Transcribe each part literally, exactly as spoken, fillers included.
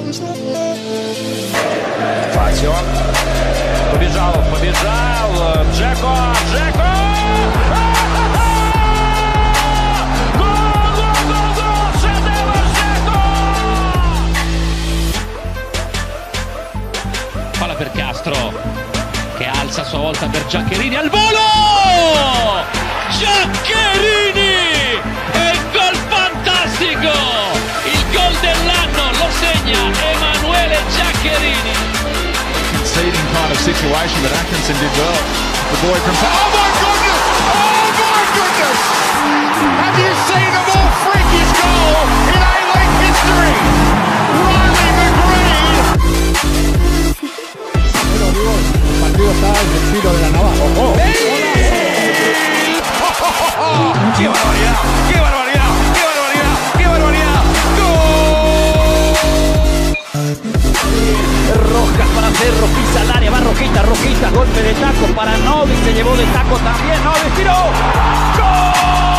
Фасио. Побежал, побежал. Джеко, Джеко! Гол, гол, гол, гол! Шедевр Джеко! Palla per Castro, che alza a sua volta per Giaccherini al volo! Giaccherini! E il gol fantastico! Il gol dell'anno lo segna Emanuele Giaccherini. Conceding kind of situation, but Atkinson did well. The boy from... Oh my goodness! Oh my goodness! Have you seen a more freakish goal in A-League history? Riley McGreen! Pero digo, el partido está en el filo de la navaja. ¡Oh! ¡Oh! ¡Qué barbaridad! ¡Qué barbaridad! ¡Qué barbaridad! ¡Qué barbaridad! ¡Gol! Rojas para Cerro, pisa al área, va Rojita, Rojita, golpe de taco para Novi, se llevó de taco también, Novi tiró. ¡Gol!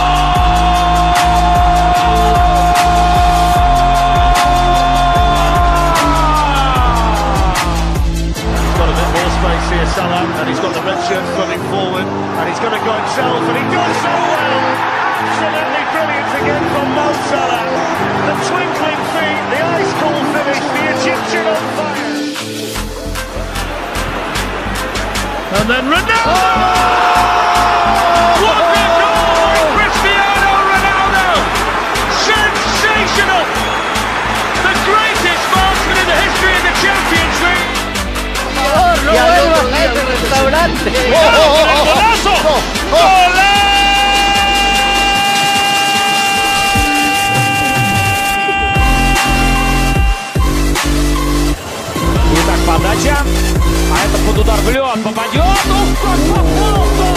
He's got a bit more space here, Salah, and he's got the red shirt running forward, and he's going to go himself, and he does so well. Absolutely brilliant again from Mo Salah. The twinkling feet, the ice cold finish, the Egyptian on fire. And then Ronaldo! Oh! What a goal! Cristiano Ronaldo! Sensational! The greatest marksman in the history of the Champions League! ¡No vuelvas a ese restaurante! ¡Golazo! ¡Golazo! Итак, подача. А это под удар в лед попадет. Ух, как попал-то!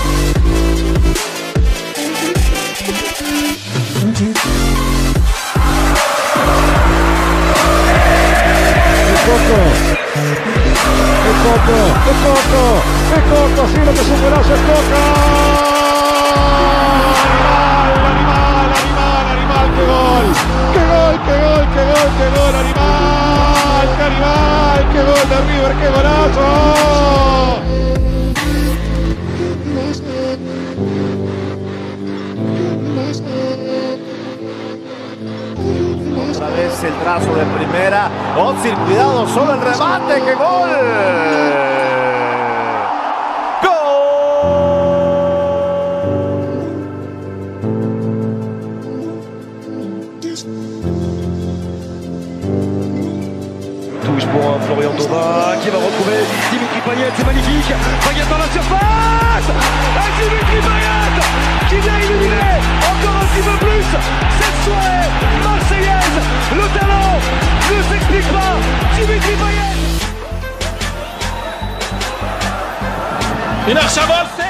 ¡Coco! ¡Qué Coco! ¡Qué Coco! ¡Qué Coco! ¡Sí, lo que es un golazo es Coco! ¡Animal, animal, animal! ¡Qué gol! ¡Qué gol, qué gol, qué gol, qué gol! ¡Animal, qué animal! ¡Qué gol de River, qué golazo! Otra vez el trazo de primera. Özil, cuidado, solo el remate. ¡Qué gol! Touche pour Florian Thauvin qui va retrouver Dimitri Payet, c'est magnifique. Payet dans la surface. Et Dimitri Payet qui vient illuminer encore un petit peu plus cette soirée marseillaise. Le talent ne s'explique pas. Dimitri Payet. In Archavol!